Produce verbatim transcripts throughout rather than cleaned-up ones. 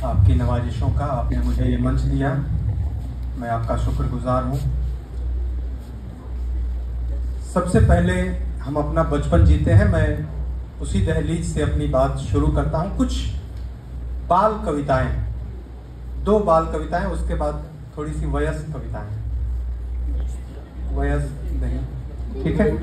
आपकी नवाजिशों का। आपने मुझे ये मंच दिया, मैं आपका शुक्रगुजार हूँ। सबसे पहले हम अपना बचपन जीते हैं, मैं उसी दहलीज से अपनी बात शुरू करता हूँ। कुछ बाल कविताएं, दो बाल कविताएं, उसके बाद थोड़ी सी वयस्क कविताएं। वयस्क नहीं, ठीक है।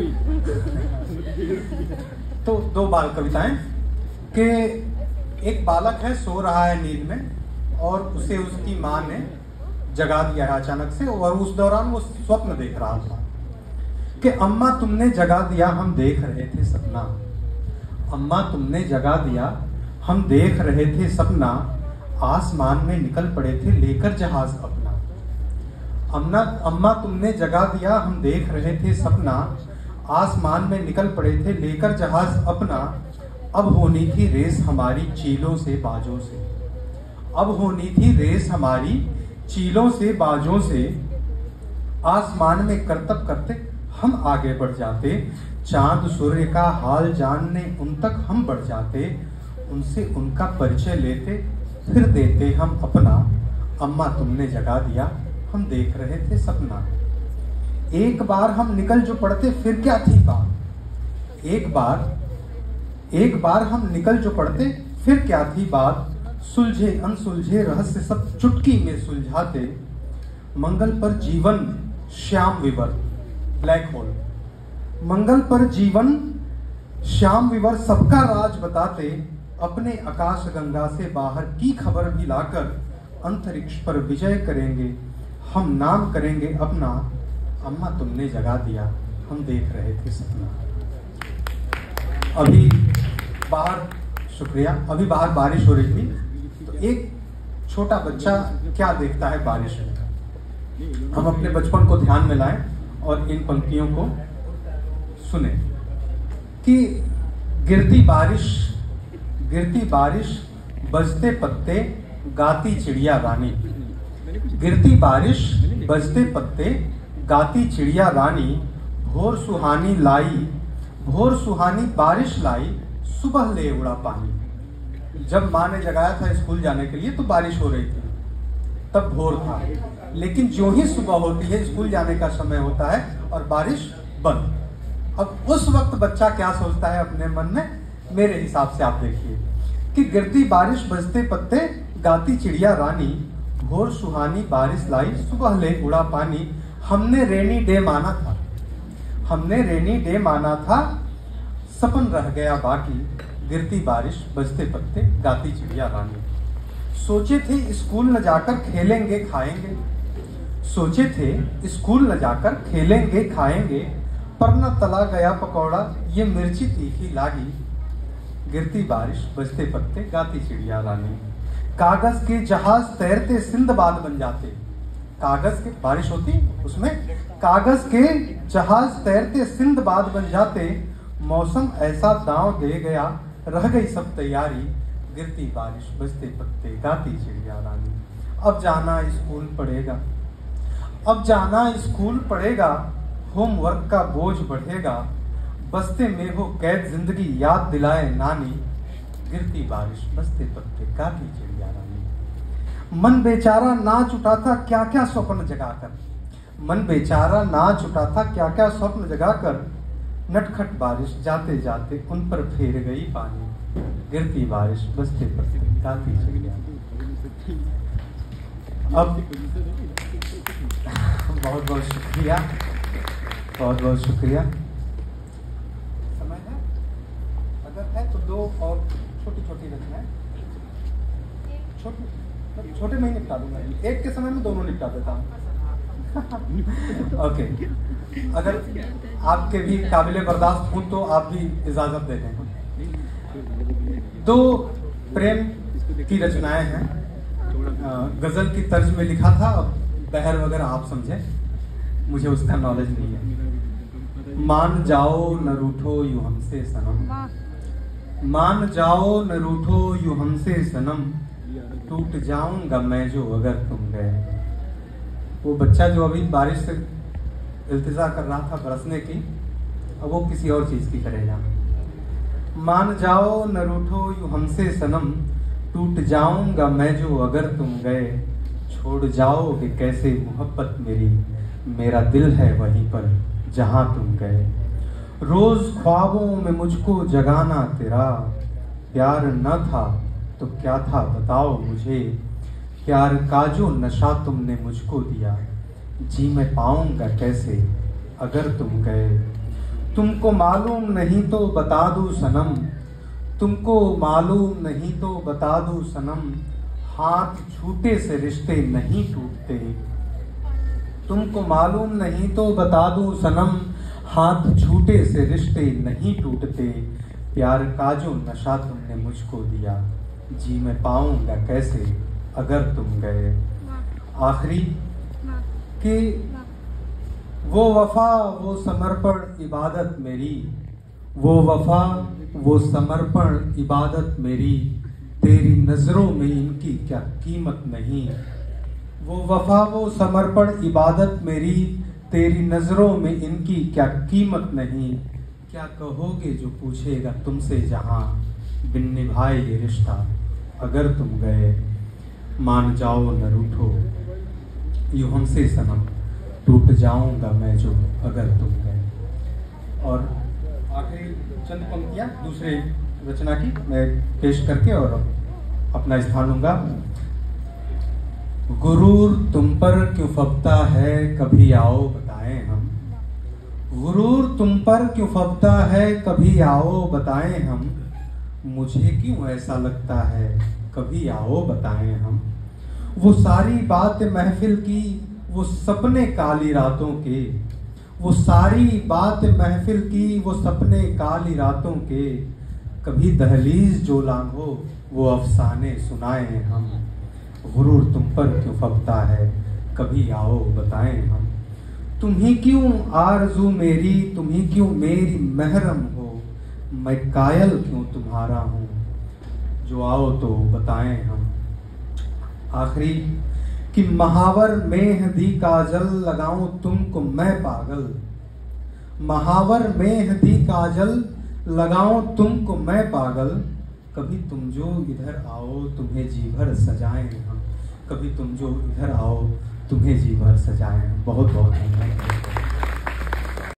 तो दो बाल कविताएं कि एक बालक है, सो रहा है नींद में और उसे उसकी माँ ने जगा दिया है अचानक से, और उस दौरान वो स्वप्न देख रहा था कि अम्मा तुमने जगा दिया, हम देख रहे थे सपना। अम्मा तुमने जगा दिया, हम देख रहे थे सपना, आसमान में निकल पड़े थे लेकर जहाज अपना। अम्मा अम्मा तुमने जगा दिया, हम देख रहे थे सपना, आसमान में निकल पड़े थे लेकर जहाज अपना। अब होनी थी रेस हमारी चीलों से बाजों से, अब होनी थी रेस हमारी चीलों से बाजों से। आसमान में करतब करते हम आगे बढ़ जाते, चांद सूर्य का हाल जानने उन तक हम बढ़ जाते। उनसे उनका परिचय लेते फिर देते हम अपना। अम्मा तुमने जगा दिया, हम देख रहे थे सपना। एक बार हम निकल जो पड़ते फिर क्या थी बात, एक बार एक बार हम निकल जो पड़ते फिर क्या थी बात। सुलझे अनसुलझे रहस्य सब चुटकी में सुलझाते। मंगल पर जीवन श्याम विवर, ब्लैक होल। मंगल पर जीवन श्याम विवर सबका राज बताते। अपने आकाश गंगा से बाहर की खबर भी लाकर अंतरिक्ष पर विजय करेंगे, हम नाम करेंगे अपना। अम्मा तुमने जगा दिया, हम देख रहे थे सपना। अभी बाहर, शुक्रिया, अभी बाहर बारिश हो रही थी, तो एक छोटा बच्चा क्या देखता है बारिश में। हम अपने बचपन को ध्यान में लाएं और इन पंक्तियों को सुने कि गिरती बारिश, गिरती बारिश, बजते पत्ते, गाती चिड़िया रानी। गिरती बारिश, बजते पत्ते, गाती चिड़िया रानी। भोर सुहानी लाई, भोर सुहानी बारिश लाई, सुबह ले उड़ा पानी। जब माँ ने जगाया था स्कूल जाने के लिए तो बारिश हो रही थी, तब भोर था, लेकिन जो ही सुबह होती है स्कूल जाने का समय होता है और बारिश बंद। अब उस वक्त बच्चा क्या सोचता है अपने मन में, मेरे हिसाब से आप देखिए कि गिरती बारिश, बजते पत्ते, गाती चिड़िया रानी। भोर सुहानी बारिश लाई, सुबह ले उड़ा पानी। हमने रेनी डे माना था, हमने रेनी डे माना था, सपन रह गया बाकी। गिरती बारिश, बजते पत्ते, गाती चिड़िया रानी। सोचे थे स्कूल न जाकर खेलेंगे खाएंगे, सोचे थे स्कूल न जाकर खेलेंगे खाएंगे, पर न तला गया पकौड़ा, ये मिर्ची तीखी लागी। गिरती बारिश, बजते पत्ते, गाती चिड़िया रानी। कागज के जहाज तैरते सिंदबाद बन जाते। कागज के, बारिश होती उसमें, कागज के जहाज तैरते सिंदबाद बन जाते। मौसम ऐसा दांव दे गया, रह गई सब तैयारी। गिरती बारिश, बजते पत्ते, गाती चिड़िया रानी। अब जाना स्कूल पड़ेगा, अब जाना स्कूल पड़ेगा, होमवर्क का बोझ बढ़ेगा। बस्ते में हो कैद जिंदगी, याद दिलाए नानी। गिरती बारिश, बजते पत्ते, गाती चिड़िया रानी। मन बेचारा नाच उठा था क्या क्या स्वप्न जगाकर, मन बेचारा नाच उठा था क्या क्या स्वप्न जगाकर। नटखट बारिश जाते जाते उन पर फेर गई पानी। गिरती बारिश, बजते पत्ते, गाती चिड़िया। अब बहुत बहुत शुक्रिया, बहुत बहुत शुक्रिया। समय है, अगर है तो दो और छोटी छोटी रखना है, छोटे छोटे में ही निपटा दूंगा, एक के समय में दोनों निपटा देता हूँ। ओके, अगर आपके भी काबिले बर्दाश्त हूँ तो आप भी इजाजत दे दें। दो प्रेम की रचनाएं हैं, गजल की तर्ज में लिखा था, बहर वगैरह आप समझे, मुझे उसका नॉलेज नहीं है। मान जाओ न रूठो यूं हमसे सनम, मान जाओ न रूठो यूं हमसे सनम, टूट जाऊंगा मैं जो अगर तुम गए। वो बच्चा जो अभी बारिश से इल्तिजा कर रहा था बरसने की, अब वो किसी और चीज की करेगा। मान जाओ न रूठो यूं हमसे सनम, टूट जाऊंगा मैं जो अगर तुम गए, छोड़ जाओगे कैसे मोहब्बत मेरी, मेरा दिल है वहीं पर जहां तुम गए। रोज ख्वाबों में मुझको जगाना तेरा, प्यार न था तो क्या था बताओ मुझे, प्यार का जो नशा तुमने मुझको दिया, जी मैं पाऊंगा कैसे अगर तुम गए। तुमको मालूम नहीं तो बता दूं सनम, तुमको मालूम नहीं तो बता दूं सनम, हाथ छूटे से रिश्ते नहीं टूटते। तुमको मालूम नहीं तो बता दूं सनम, हाथ छूटे से रिश्ते नहीं टूटते। प्यार का जो नशा तुमने मुझको दिया, जी मैं पाऊंगा कैसे अगर तुम गए। आखिरी कि वो वफा वो समर्पण इबादत मेरी, वो वफा वो समर्पण इबादत मेरी, तेरी नजरों में इनकी क्या कीमत नहीं। वो वफा वो समर्पण इबादत मेरी, तेरी नजरों में इनकी क्या कीमत नहीं। क्या कहोगे जो पूछेगा तुमसे जहां, बिन निभाए ये रिश्ता अगर तुम गए। मान जाओ न रूठो यूं हमसे सनम, टूट जाऊंगा मैं जो अगर तुम गए। और आखिरी चंद पंक्तियां दूसरे रचना की मैं पेश करके और अपना स्थान लूंगा। गुरूर तुम पर क्यों फबता है, कभी आओ बताएं हम। गुरूर तुम पर क्यों फबता है, कभी आओ बताएं हम। मुझे क्यों ऐसा लगता है, कभी आओ बताएं हम। वो सारी बात महफिल की, वो सपने काली रातों के, वो सारी बात महफिल की, वो सपने काली रातों के। कभी दहलीज जो लांघो वो अफसाने सुनाएं हम। गुरूर तुम पर क्यों फबता है, कभी आओ बताएं हम। तुम ही क्यों आरज़ू मेरी, तुम ही क्यों मेरी महरम हो, मैं कायल क्यों तुम्हारा हूँ, जो आओ तो बताएं हम। आखिरी कि महावर मेहंदी काजल लगाऊं तुमको मैं पागल, महावर मेहंदी काजल लगाऊं तुमको मैं पागल। कभी तुम जो इधर आओ तुम्हें जी भर सजाएं हम, कभी तुम जो इधर आओ तुम्हें जी भर सजाएं। बहुत बहुत धन्यवाद।